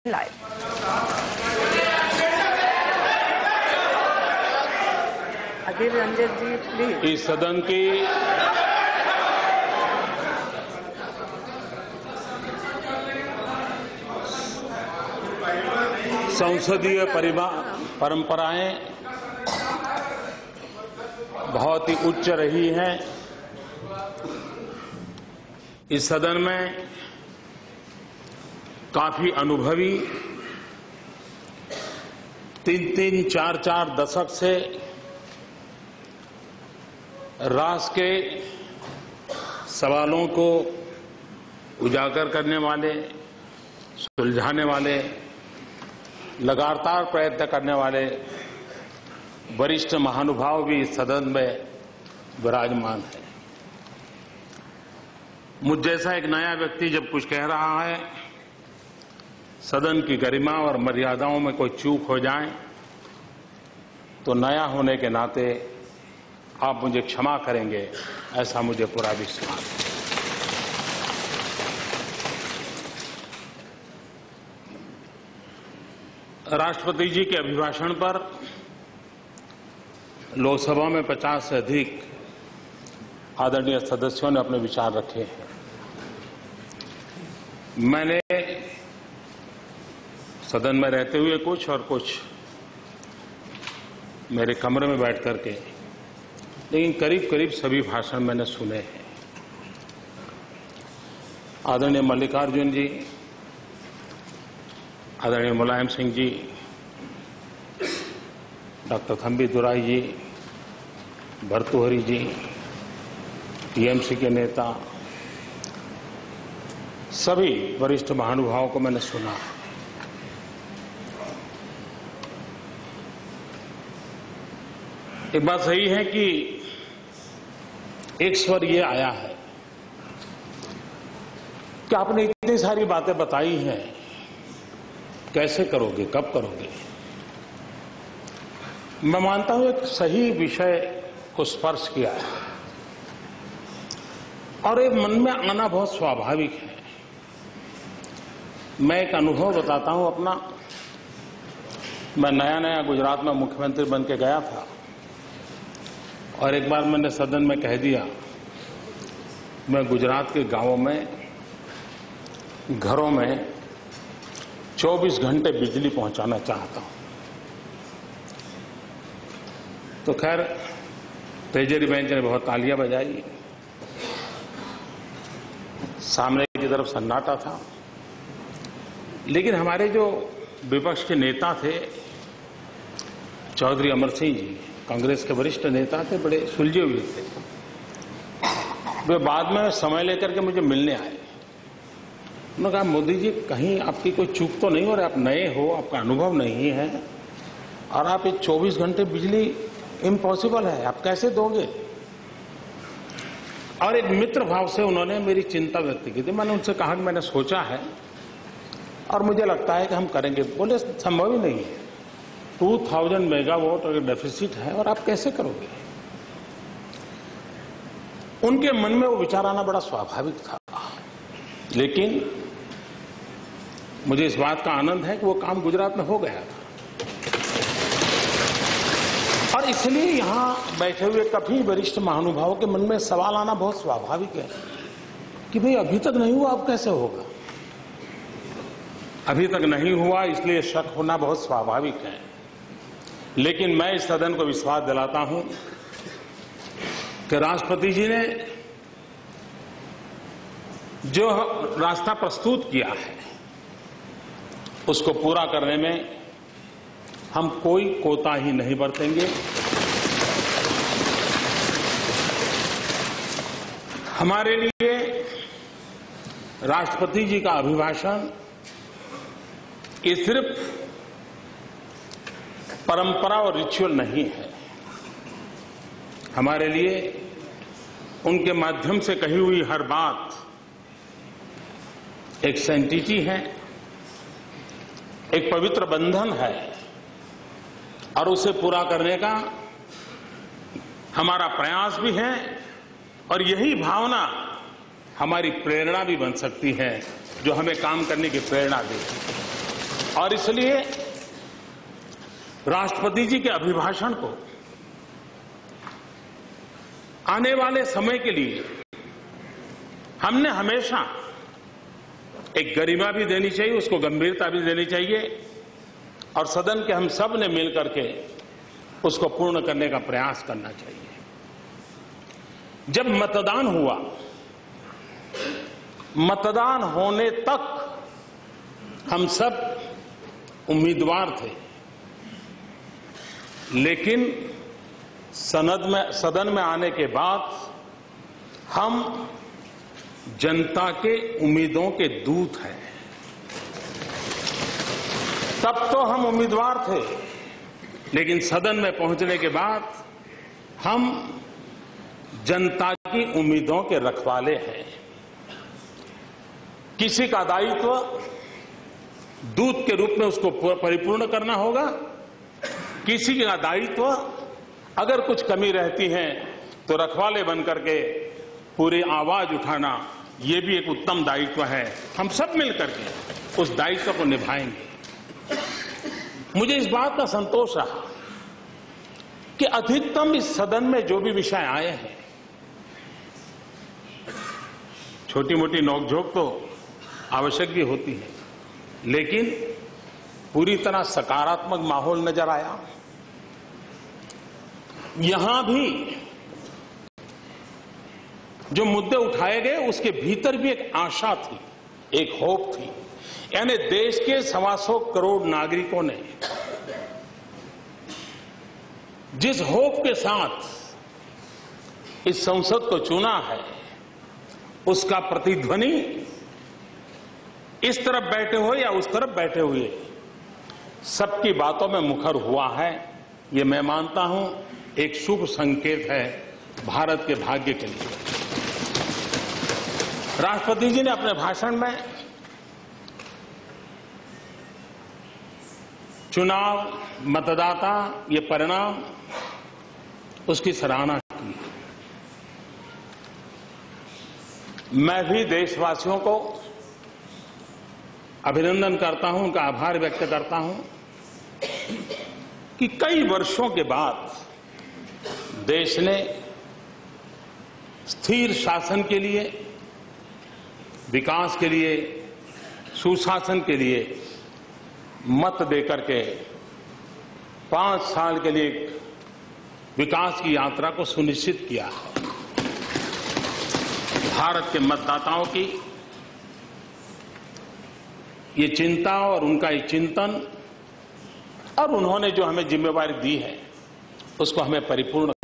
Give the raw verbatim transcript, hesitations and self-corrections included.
Live. Adhir Ranjan ji please. इस सदन की संसदीय परंपराएं बहुत ही उच्च रही हैं। इस सदन में काफी अनुभवी तीन तीन चार चार दशक से राष्ट्र के सवालों को उजागर करने वाले, सुलझाने वाले, लगातार प्रयत्न करने वाले वरिष्ठ महानुभाव भी इस सदन में विराजमान है। मुझ जैसा एक नया व्यक्ति जब कुछ कह रहा है, सदन की गरिमा और मर्यादाओं में कोई चूक हो जाए तो नया होने के नाते आप मुझे क्षमा करेंगे, ऐसा मुझे पूरा विश्वास है। राष्ट्रपति जी के अभिभाषण पर लोकसभा में पचास से अधिक आदरणीय सदस्यों ने अपने विचार रखे हैं। मैंने सदन में रहते हुए कुछ और कुछ मेरे कमरे में बैठ करके, लेकिन करीब करीब सभी भाषण मैंने सुने हैं। आदरणीय मल्लिकार्जुन जी, आदरणीय मुलायम सिंह जी, डॉक्टर थम्बी दुराई जी, भर्तृहरि जी, टीएमसी के नेता, सभी वरिष्ठ महानुभावों को मैंने सुना। एक बात सही है कि एक स्वर ये आया है कि आपने इतनी सारी बातें बताई हैं, कैसे करोगे, कब करोगे। मैं मानता हूं एक सही विषय को स्पर्श किया है और एक मन में आना बहुत स्वाभाविक है। मैं एक अनुभव बताता हूं अपना। मैं नया नया गुजरात में मुख्यमंत्री बन के गया था और एक बार मैंने सदन में कह दिया, मैं गुजरात के गांवों में, घरों में चौबीस घंटे बिजली पहुंचाना चाहता हूं। तो खैर ट्रेजरी बेंच ने बहुत तालियां बजाई, सामने की तरफ सन्नाटा था, लेकिन हमारे जो विपक्ष के नेता थे, चौधरी अमर सिंह जी, कांग्रेस के वरिष्ठ नेता थे, बड़े सुलझे हुए थे। वे बाद में समय लेकर के मुझे मिलने आए। उन्होंने कहा, मोदी जी कहीं आपकी कोई चूक तो नहीं हो रही, आप नए हो, आपका अनुभव नहीं है और आप ये चौबीस घंटे बिजली इम्पॉसिबल है, आप कैसे दोगे। और एक मित्र भाव से उन्होंने मेरी चिंता व्यक्त की थी। मैंने उनसे कहा कि मैंने सोचा है और मुझे लगता है कि हम करेंगे। बोले संभव ही नहीं है, टू थाउजेंड मेगावाट अगर डेफिसिट है और आप कैसे करोगे। उनके मन में वो विचार आना बड़ा स्वाभाविक था, लेकिन मुझे इस बात का आनंद है कि वो काम गुजरात में हो गया था। और इसलिए यहां बैठे हुए काफी वरिष्ठ महानुभावों के मन में सवाल आना बहुत स्वाभाविक है कि भाई अभी तक नहीं हुआ, अब कैसे होगा। अभी तक नहीं हुआ, इसलिए शक होना बहुत स्वाभाविक है। लेकिन मैं इस सदन को विश्वास दिलाता हूं कि राष्ट्रपति जी ने जो रास्ता प्रस्तुत किया है, उसको पूरा करने में हम कोई कोताही नहीं बरतेंगे। हमारे लिए राष्ट्रपति जी का अभिभाषण ये सिर्फ परंपरा और रिचुअल नहीं है। हमारे लिए उनके माध्यम से कही हुई हर बात एक सैंटिटी है, एक पवित्र बंधन है और उसे पूरा करने का हमारा प्रयास भी है और यही भावना हमारी प्रेरणा भी बन सकती है, जो हमें काम करने की प्रेरणा देती है। और इसलिए राष्ट्रपति जी के अभिभाषण को आने वाले समय के लिए हमने हमेशा एक गरिमा भी देनी चाहिए, उसको गंभीरता भी देनी चाहिए और सदन के हम सब ने मिलकर के उसको पूर्ण करने का प्रयास करना चाहिए। जब मतदान हुआ, मतदान होने तक हम सब उम्मीदवार थे, लेकिन सनद में सदन में आने के बाद हम जनता के उम्मीदों के दूत हैं। तब तो हम उम्मीदवार थे, लेकिन सदन में पहुंचने के बाद हम जनता की उम्मीदों के रखवाले हैं। किसी का दायित्व दूत के रूप में उसको परिपूर्ण करना होगा, किसी का दायित्व अगर कुछ कमी रहती है तो रखवाले बन करके पूरी आवाज उठाना, ये भी एक उत्तम दायित्व है। हम सब मिलकर के उस दायित्व को निभाएंगे। मुझे इस बात का संतोष रहा कि अधिकतम इस सदन में जो भी विषय आए हैं, छोटी मोटी नोकझोंक तो आवश्यक भी होती है, लेकिन पूरी तरह सकारात्मक माहौल नजर आया। यहां भी जो मुद्दे उठाए गए उसके भीतर भी एक आशा थी, एक होप थी। यानी देश के सवा सौ करोड़ नागरिकों ने जिस होप के साथ इस संसद को चुना है, उसका प्रतिध्वनि इस तरफ बैठे हुए या उस तरफ बैठे हुए सबकी बातों में मुखर हुआ है। ये मैं मानता हूं एक शुभ संकेत है भारत के भाग्य के लिए। राष्ट्रपति जी ने अपने भाषण में चुनाव, मतदाता, ये परिणाम, उसकी सराहना की। मैं भी देशवासियों को अभिनंदन करता हूं, उनका आभार व्यक्त करता हूं कि कई वर्षों के बाद देश ने स्थिर शासन के लिए, विकास के लिए, सुशासन के लिए मत देकर के पांच साल के लिए विकास की यात्रा को सुनिश्चित किया है। भारत के मतदाताओं की ये चिंता और उनका ये चिंतन और उन्होंने जो हमें जिम्मेवारी दी है, उसको हमें परिपूर्ण